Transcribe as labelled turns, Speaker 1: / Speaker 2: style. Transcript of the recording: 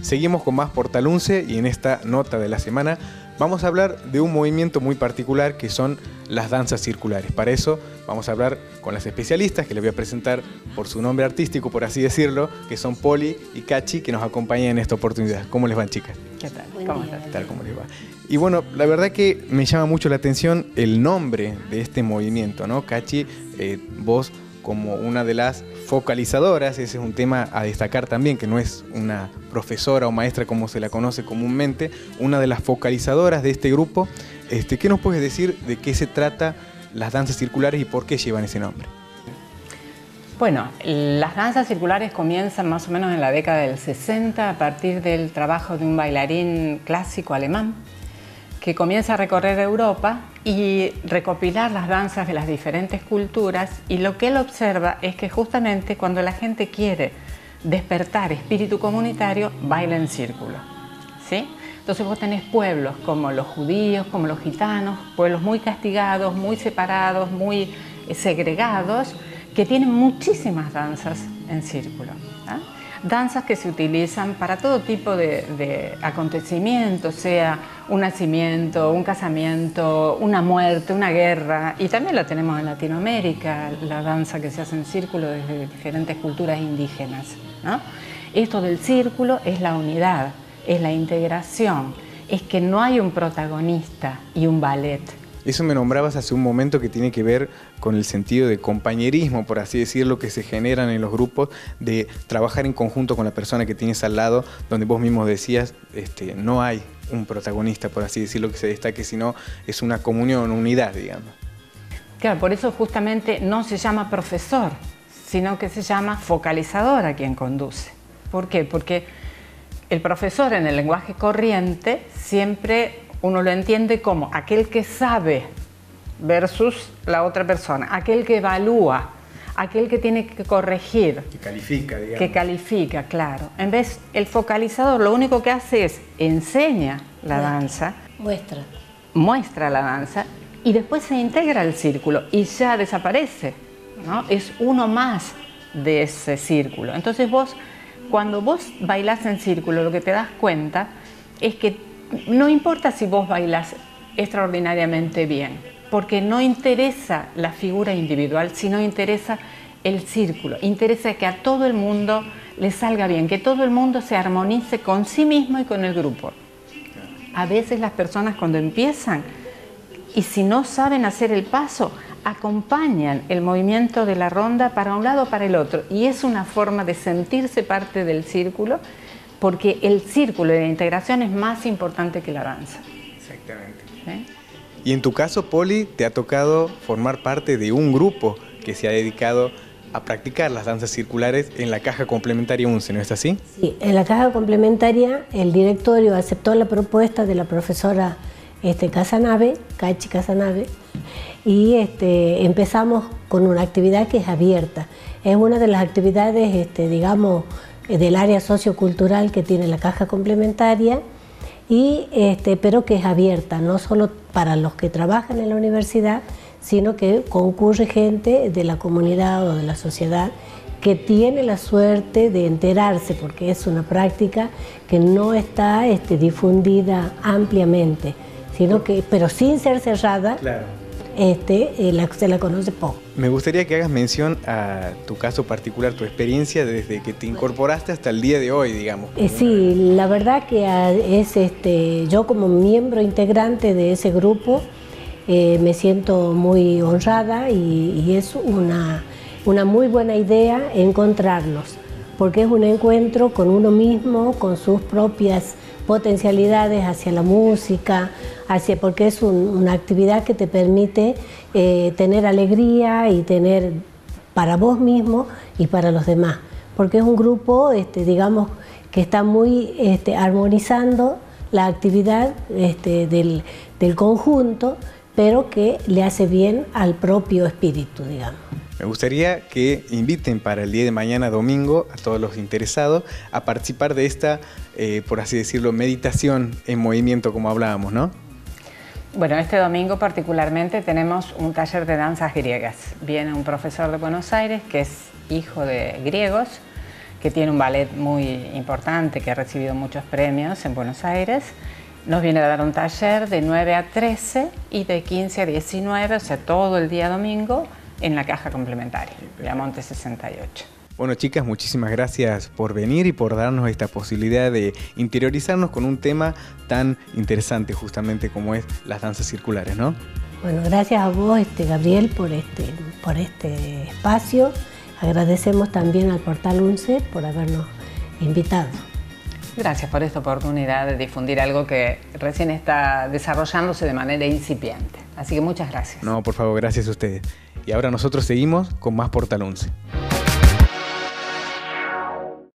Speaker 1: seguimos con más Portalunce y en esta nota de la semana vamos a hablar de un movimiento muy particular que son las danzas circulares. Para eso vamos a hablar con las especialistas que les voy a presentar por su nombre artístico, por así decirlo, que son Poli y Cachi, que nos acompañan en esta oportunidad. ¿Cómo les van, chicas?
Speaker 2: ¿Qué tal?
Speaker 3: ¿Cómo estás?
Speaker 1: ¿Qué tal? ¿Cómo les va? Y bueno, la verdad que me llama mucho la atención el nombre de este movimiento, ¿no? Cachi, vos como una de las focalizadoras, ese es un tema a destacar también, que no es una profesora o maestra como se la conoce comúnmente, una de las focalizadoras de este grupo. ¿Qué nos puedes decir de qué se trata las danzas circulares y por qué llevan ese nombre?
Speaker 2: Bueno, las danzas circulares comienzan más o menos en la década del 60 a partir del trabajo de un bailarín clásico alemán que comienza a recorrer Europa y recopilar las danzas de las diferentes culturas, y lo que él observa es que justamente cuando la gente quiere despertar espíritu comunitario, baila en círculo, ¿sí? Entonces vos tenés pueblos como los judíos, como los gitanos, pueblos muy castigados, muy separados, muy segregados, que tienen muchísimas danzas en círculo, ¿ah? Danzas que se utilizan para todo tipo de acontecimientos, sea un nacimiento, un casamiento, una muerte, una guerra, y también la tenemos en Latinoamérica, la danza que se hace en círculo desde diferentes culturas indígenas, ¿no? Esto del círculo es la unidad, es la integración, es que no hay un protagonista y un ballet.
Speaker 1: Eso me nombrabas hace un momento que tiene que ver con el sentido de compañerismo, por así decirlo, que se generan en los grupos, de trabajar en conjunto con la persona que tienes al lado, donde vos mismos decías, no hay un protagonista, por así decirlo, que se destaque, sino es una comunión, una unidad, digamos.
Speaker 2: Claro, por eso justamente no se llama profesor, sino que se llama focalizador a quien conduce. ¿Por qué? Porque el profesor en el lenguaje corriente siempre uno lo entiende como aquel que sabe versus la otra persona, aquel que evalúa, aquel que tiene que corregir.
Speaker 1: Que califica, digamos.
Speaker 2: Que califica, claro. En vez, el focalizador lo único que hace es enseña la danza. Muestra la danza y después se integra al círculo y ya desaparece, ¿no? Es uno más de ese círculo. Entonces cuando vos bailás en círculo, lo que te das cuenta es que no importa si vos bailás extraordinariamente bien, porque no interesa la figura individual, sino interesa el círculo, interesa que a todo el mundo le salga bien, que todo el mundo se armonice con sí mismo y con el grupo. A veces las personas cuando empiezan, y si no saben hacer el paso, acompañan el movimiento de la ronda para un lado o para el otro, y es una forma de sentirse parte del círculo, porque el círculo de la integración es más importante que la danza.
Speaker 1: Exactamente.
Speaker 2: ¿Sí?
Speaker 1: Y en tu caso, Poli, te ha tocado formar parte de un grupo que se ha dedicado a practicar las danzas circulares en la Caja Complementaria UNCE, ¿no es así?
Speaker 3: Sí, en la Caja Complementaria el directorio aceptó la propuesta de la profesora Casanave, Cachi Casanave, y empezamos con una actividad que es abierta. Es una de las actividades, digamos, del área sociocultural que tiene la Caja Complementaria, pero que es abierta, no solo para los que trabajan en la universidad, sino que concurre gente de la comunidad o de la sociedad que tiene la suerte de enterarse, porque es una práctica que no está difundida ampliamente, pero sin ser cerrada. Claro. Se la conoce poco.
Speaker 1: Me gustaría que hagas mención a tu caso particular, tu experiencia desde que te incorporaste hasta el día de hoy, digamos.
Speaker 3: Sí, la verdad que yo como miembro integrante de ese grupo me siento muy honrada y es una muy buena idea encontrarnos, porque es un encuentro con uno mismo, con sus propias potencialidades hacia la música, porque es una actividad que te permite tener alegría y tener para vos mismo y para los demás, porque es un grupo, digamos, que está muy armonizando la actividad del conjunto, pero que le hace bien al propio espíritu, digamos.
Speaker 1: Me gustaría que inviten para el día de mañana, domingo, a todos los interesados a participar de esta, por así decirlo, meditación en movimiento, como hablábamos, ¿no?
Speaker 2: Bueno, este domingo particularmente tenemos un taller de danzas griegas. Viene un profesor de Buenos Aires que es hijo de griegos que tiene un ballet muy importante, que ha recibido muchos premios en Buenos Aires, nos viene a dar un taller de 9 a 13 y de 15 a 19, o sea, todo el día domingo, en la caja complementaria, Viamonte 68.
Speaker 1: Bueno, chicas, muchísimas gracias por venir y por darnos esta posibilidad de interiorizarnos con un tema tan interesante justamente como es las danzas circulares, ¿no?
Speaker 3: Bueno, gracias a vos, Gabriel, por este espacio. Agradecemos también al Portal UNCE por habernos invitado.
Speaker 2: Gracias por esta oportunidad de difundir algo que recién está desarrollándose de manera incipiente. Así que muchas gracias.
Speaker 1: No, por favor, gracias a ustedes. Y ahora nosotros seguimos con más Portal UNCE.